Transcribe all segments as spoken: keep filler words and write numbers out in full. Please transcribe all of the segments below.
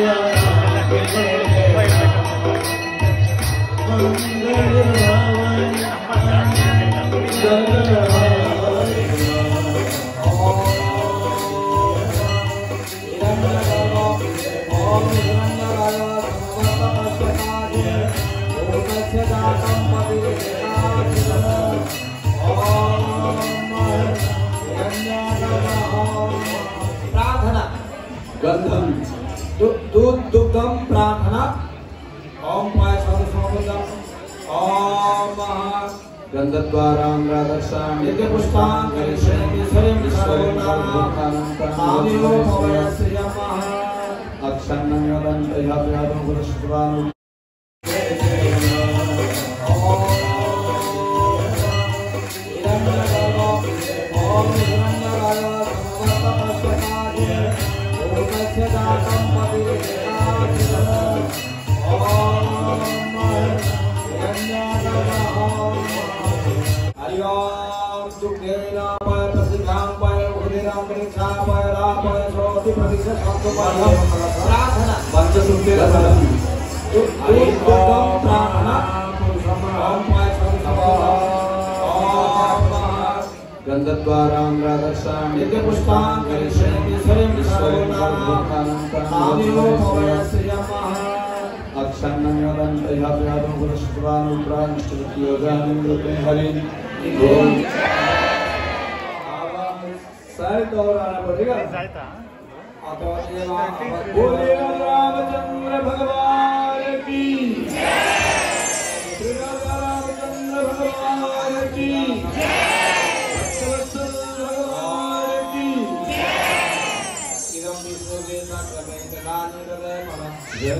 गंधम दूध दुग्धम प्रार्थना ओम पायसम सोमदम ओम गंधद्वारां राधर्षामि यज्ञ पुष्पां करिष्यामि स्वयं सर्वनामावियो भवयस्य यमः अक्षन्नं यदन्त यादयादं पुरस्कृतान् गंधद्वारां राधर्षामि यज्ञ पुष्पां करिष्यामि स्वयं सर्वनामावियो भवयस्य यमः अक्षन्नं यदन्त यादयादं पुरस्कृतान् प्राणिष्ठति योगानि रूपे हरि ओम साइड और आना पड़ेगा बोले रामचंद्र भगवान की श्री रामचंद्र भगवान की भगवान की इदम विष्णु देवता क्रमेण नानी हृदय मम जय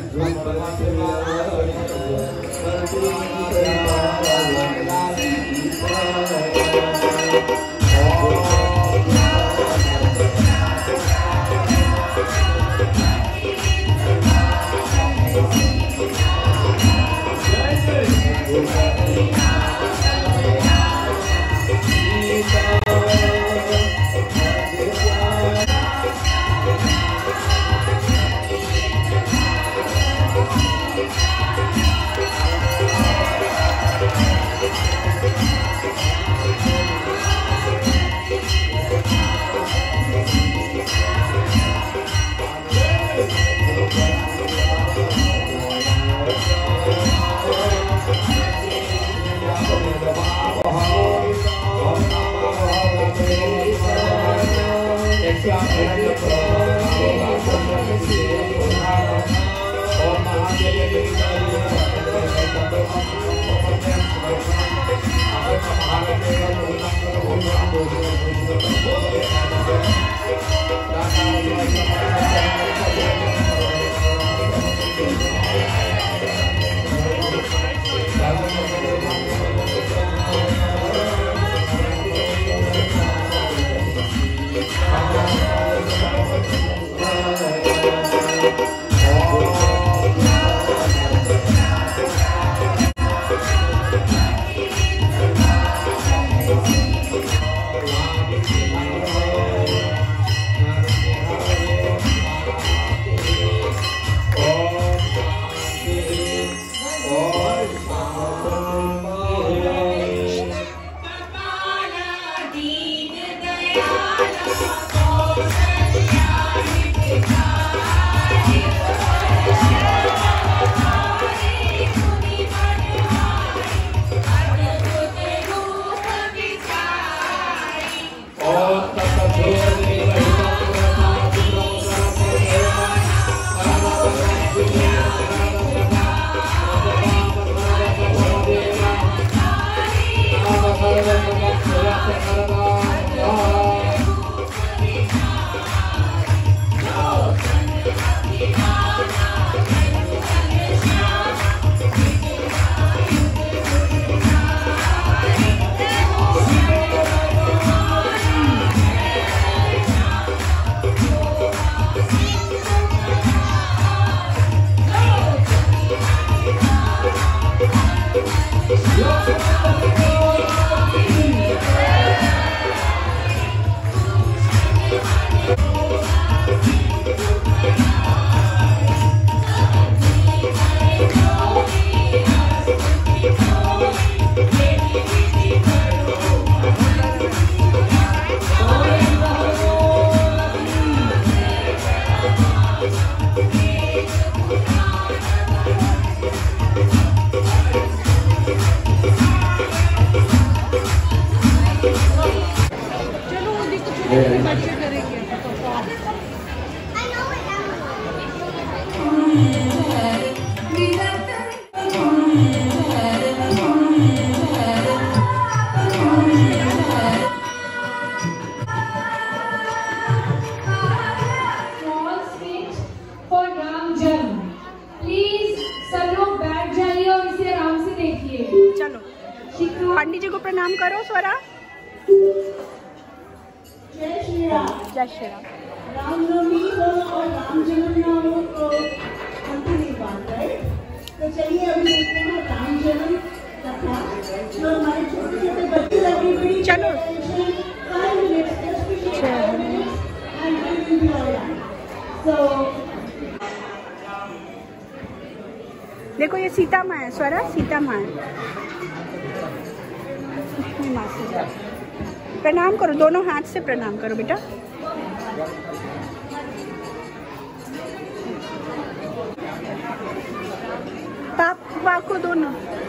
Oh, बच्चे करेंगे। पंडित जी को प्रणाम करो स्वरा। जय श्री राम। जय श्री राम। रामनवमी हो और राम जन्म ना हो तो हमको नहीं बात है। तो चलिए अभी देखते हैं राम जन्म कथा जो हमारे छोटे छोटे बच्चे लगी हुई। चलो देखो ये सीता माँ है स्वरा, सीता माँ है। प्रणाम करो, दोनों हाथ से प्रणाम करो बेटा। पापा को दोनों